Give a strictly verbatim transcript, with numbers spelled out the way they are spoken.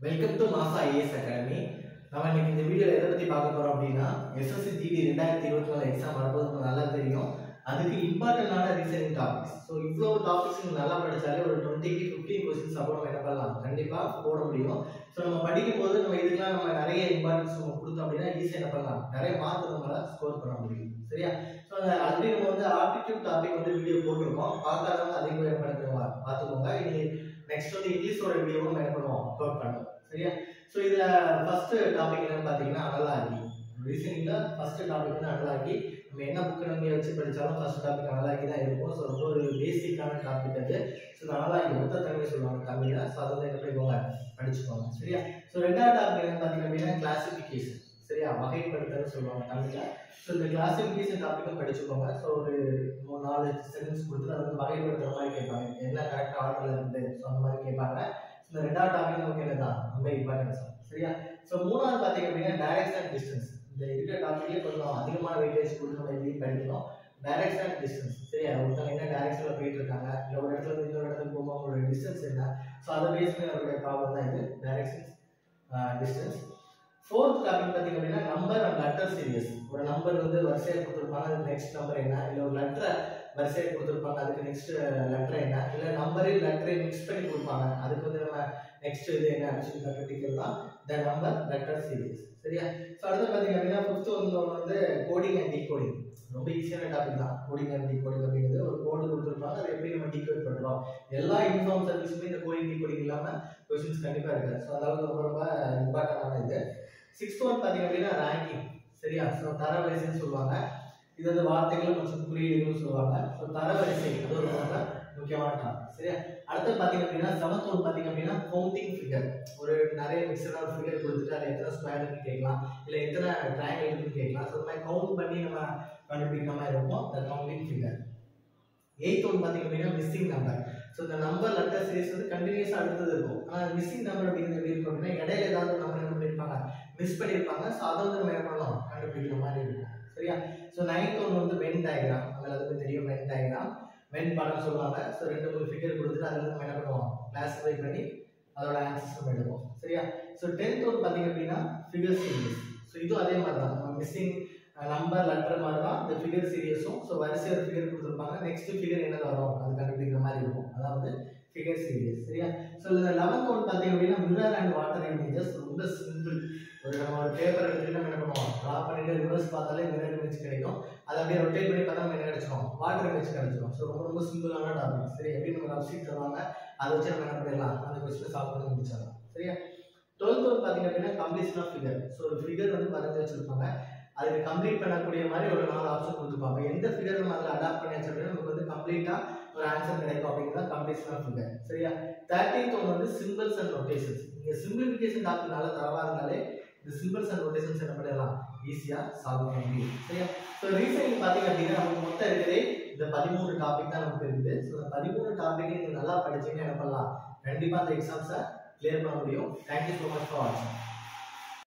Welcome to Masa IAS academy. நம்ம இன்னைக்கு இந்த வீடியோவில் எதை பற்றி பார்க்க போகிறோம் அப்படின்னா, எஸ்எஸ்சி ஜிடி ரெண்டாயிரத்தி இருபத்தி நாலு எக்ஸாம் வரப்போது உங்களுக்கு நல்லா தெரியும். அதுக்கு இம்பார்ட்டண்டான ரீசனிங் டாபிக்ஸ். ஸோ இவ்வளோ டாபிக்ஸ் நீங்கள் நல்லா படித்தாலே ஒரு டுவெண்ட்டிக்கு ஃபிஃப்டீன் கொஸ்டின்ஸ் அப்போ நம்ம என்ன பண்ணலாம், கண்டிப்பாக போட முடியும். ஸோ நம்ம படிக்கும்போது நம்ம இதுக்கெல்லாம் நம்ம நிறைய இம்பார்ட்டன்ஸ் நம்ம கொடுத்தோம் அப்படின்னா ஈஸியாக என்ன பண்ணலாம், நிறைய மார்க் நம்மளால் ஸ்கோர் பண்ண முடியும். சரியா? ஸோ அந்த ஆல்ரெடி நம்ம வந்து ஆப்டிடியூட் டாபிக் வந்து வீடியோ போட்டிருக்கோம். பார்க்காதவங்க அதிகம் என்ன பண்ணிக்கோங்க, பார்த்துக்கோங்க. இனி நெக்ஸ்ட் வந்து இங்கிலீஷோட வீடியோவும் நம்ம என்ன பண்ணுவோம், அப்லோட் பண்ணுவோம். சரியா? ஸோ இதில் ஃபர்ஸ்ட் டாபிக் என்னன்னு பார்த்தீங்கன்னா அனலாகி. ரீசனிங்கில் ஃபர்ஸ்ட் டாபிக் வந்து அனலாகி. நம்ம என்ன புக்கு நம்ம வச்சு படித்தாலும் ஃபர்ஸ்ட் டாபிக் அனலாகி தான் இருக்கும். ஸோ ரொம்ப ஒரு பேசிக்கான டாபிக் அது. ஸோ இந்த அனலாகி மொத்த தன்மை சொல்லுவாங்க தமிழில். ஸோ அதை வந்து என்ன பண்ணிக்கோங்க, படிச்சுக்கோங்க. சரியா? ஸோ ரெண்டாவது டாபிக் என்னன்னு பார்த்தீங்க அப்படின்னா கிளாசிஃபிகேஷன். சரியா? வகைப்படுத்தல் சொல்லுவாங்க தமிழில். ஸோ இந்த கிளாசிஃபிகேஷன் டாப்பிக்கும் படிச்சுக்கோங்க. ஸோ ஒரு மூணு நாலு செகண்ட்ஸ் கொடுத்து அதை வந்து வகைப்படுத்துற மாதிரி கேட்பாங்க, என்ன கரெக்டாக ஆர்டரில் இருக்குது. ஸோ அந்த மாதிரி கேட்பாங்க. இந்த ரெண்டாவது டாபிக் நமக்கு என்னதான் ரொம்ப இம்பார்ட்டன்ஸ். சரியா? ஸோ மூணாவது பார்த்தீங்க அப்படின்னா டைரக்ஷன் அண்ட் டிஸ்டன்ஸ். இந்த இருக்கிற டாபிக்லேயே கொஞ்சம் அதிகமான வெயிட்டேஜ் கொடுத்து நம்ம எதையும் படிக்கணும். Direction and distance. சரியா? ஒருத்தவங்க என்ன டைரக்ஷனில் போயிட்டு இருக்காங்க, இல்லை ஒரு இடத்துல இருந்து இன்னொரு இடத்துக்கு போகும்போது அவங்களோட டிஸ்டன்ஸ் என்ன. ஸோ அதை பேஸ் பண்ணி அவருடைய ப்ராப்ளம் தான் இது டைரக்ஷன் டிஸ்டன்ஸ். ஃபோர்த் டாபிக் பார்த்தீங்க அப்படின்னா நம்பர் அண்ட் லெட்டர் சீரியஸ். ஒரு நம்பர் வந்து வரிசையாக கொடுத்துருப்பாங்க, அதுக்கு நெக்ஸ்ட் நம்பர் என்ன, இல்லை ஒரு லெட்டரை வரிசையாக கொடுத்துருப்பாங்க, அதுக்கு நெக்ஸ்ட் லெட்டர் என்ன, இல்லை நம்பரையும் லெட்டரையும் மிக்ஸ் பண்ணி கொடுப்பாங்க, அதுக்கு வந்து நம்ம நெக்ஸ்ட் இது என்ன அப்படின்னு சொல்லி கண்டுபிடிக்கிறது தான் த நம்பர் லெட்டர் சீரியஸ். சரியா? ஸோ அடுத்து பார்த்தீங்க அப்படின்னா ஃபிஃப்த் வந்து வந்து கோடிங் அண்ட் டீகோடிங். ரொம்ப ஈஸியான டாபிக் தான் கோடிங் அண்ட் டீகோடிங் அப்படிங்கிறது. ஒரு கோடு கொடுத்துருப்பாங்க, அதை எப்படி நம்ம டீகோட் பண்ணுறோம். எல்லா யூனிஃபார்ம் சர்வீஸுமே இந்த கோடிங் டீகோடிங் இல்லாமல் கொஸ்டின்ஸ் கண்டிப்பாக இருக்காது. ஸோ அதாவது ரொம்ப ரொம்ப இம்பார்ட்டண்டான இது. சிக்ஸ்த் ஒன் பார்த்தீங்க அப்படின்னா ரேங்கிங். சரியா? ஸோ தரவரிசைன்னு சொல்லுவாங்க. இது வந்து வார்த்தைகள் மற்றும் குறியீடுகள் சொல்லுவாங்க. ஸோ தரவரிசை அது ஒரு ரொம்ப முக்கியமான டாபிக். சரியா? அடுத்து பார்த்தீங்க அப்படின்னா செவன்த் ஒன் பார்த்தீங்க அப்படின்னா கவுண்டிங் ஃபிகர். ஒரு நிறைய மிக்சடான ஃபிகர் கொடுத்துட்டு அதை எத்தனை ஸ்கொயர்னு கேட்கலாம், இல்லை எத்தனை ட்ரையாங்கிள்னு கேட்கலாம். ஸோ இந்த மாதிரி கவுண்ட் பண்ணி நம்ம கண்டுபிடிக்கிற மாதிரி இருக்கும் இந்த கவுண்டிங் ஃபிகர். எயித் ஒன் பார்த்தீங்க அப்படின்னா மிஸ்ஸிங் நம்பர். ஸோ இந்த நம்பர் லெட்டர் சீரிஸ் வந்து கண்டினியூஸாக அடுத்தது இருக்கும். ஆனால் மிஸ்ஸிங் நம்பர் அப்படிங்கிறது எப்படி இருக்கும் அப்படின்னா இடையில ஏதாவது நம்பர் என்ன பண்ணியிருப்பாங்க, மிஸ் பண்ணியிருப்பாங்க. ஸோ அதை வந்து நம்ம என்ன பண்ணணும், கண்டுபிடிக்கிற மாதிரி இருக்கும். சரியா? ஸோ நைன்த் ஒன் வந்து வென் டயக்ராம். உங்களுக்கு தெரியும் வென் டயக்ராம், வென் படம் சொல்லுவாங்க. ஸோ ரெண்டு மூணு ஃபிகர் கொடுத்துட்டு அதில் நம்ம என்ன பண்ணுவோம், கிளாஸிஃபை பண்ணி அதோட ஆன்சர்ஸ் நம்ம எடுப்போம். சரியா? ஸோ டென்த் ஒன் பார்த்தீங்க அப்படின்னா ஃபிகர் சீரியஸ். ஸோ இதுவும் அதே மாதிரி தான், நம்ம மிஸ்ஸிங் நம்பர் லெட்டர் மாதிரி தான் இந்த ஃபிகர் சீரியஸும். ஸோ வரிசையாக ஒரு ஃபிகர் கொடுத்துருப்பாங்க, நெக்ஸ்ட் ஃபிகர் என்ன வரும் அது கண்டுபிடிக்கிற மாதிரி இருக்கும். அதாவது ஃபிகர் சீரியஸ். சரியா? ஸோ இந்த லெவன்த் ஒன் பார்த்தீங்க அப்படின்னா மிரர் அண்ட் வாட்டர் இமேஜஸ். ரொம்ப சிம்பிள். ஒரு நம்ம ஒரு பேப்பர் எடுத்துட்டு நம்ம என்ன பண்ணுவோம், ட்ரா பண்ணிட்டு ரிவர்ஸ் பார்த்தாலே மிரர் இமேஜ் கிடைக்கும். அதை அப்படியே ரொட்டேட் பண்ணி பார்த்தா நம்ம என்ன கிடைச்சிடும், வாட்டர் இமேஜ் கிடைச்சிடும். ஸோ ரொம்ப ரொம்ப சிம்பிளான டாபிக். சரி? எப்படி நம்ம ரஃப் ஷீட் தருவாங்க, அதை வச்சு நம்ம என்ன பண்ணிடலாம், அந்த கொஸ்டின் சால்வ் பண்ணி முடிச்சிடலாம். சரியா? டுவெல்த் ஒன் பார்த்தீங்க அப்படின்னா கம்ப்ளீஷன் ஆஃப் ஃபிகர். ஸோ ஒரு ஃபிகர் வந்து வரைஞ்சி வச்சிருப்பாங்க, அதுக்கு கம்ப்ளீட் பண்ணக்கூடிய மாதிரி ஒரு நாலு ஆப்ஷன் கொடுத்துருப்பாங்க. எந்த ஃபிகர் நம்ம அதில் அடாப்ட் பண்ணியாச்சு அப்படின்னா நமக்கு வந்து கம்ப்ளீட்டாக ஒரு ஆன்சர் கிடைக்கும் அப்படிங்கிறத கம்ப்ளீஷன் ஆஃப் ஃபிகர். சரியா? தேர்ட்டீன்த் ஒன் வந்து சிம்பிள்ஸ் அண்ட் நோட்டேஷன்ஸ். நீங்கள் சிம்பிளிஃபிகேஷன் டாபிக் நல்லா தரவாக இருந்தாலே இந்த சிம்பிள்ஸ் அண்ட் நோட்டேஷன்ஸ் என்ன பண்ணிடலாம், ஈஸியாக சால்வ் பண்ண முடியும். சரியா? ஸோ ரீசனிங் பார்த்தீங்க அப்படின்னா நமக்கு மொத்தம் இருக்கிறதே இந்த பதிமூணு டாபிக் தான் நமக்கு இருக்குது. ஸோ இந்த பதிமூணு டாபிக் நீங்கள் நல்லா படிச்சீங்கன்னா என்ன பண்ணலாம், கண்டிப்பாக அந்த எக்ஸாம்ஸை கிளியர் பண்ண முடியும். தேங்க்யூ ஸோ மச் ஃபார் வாட்சிங்.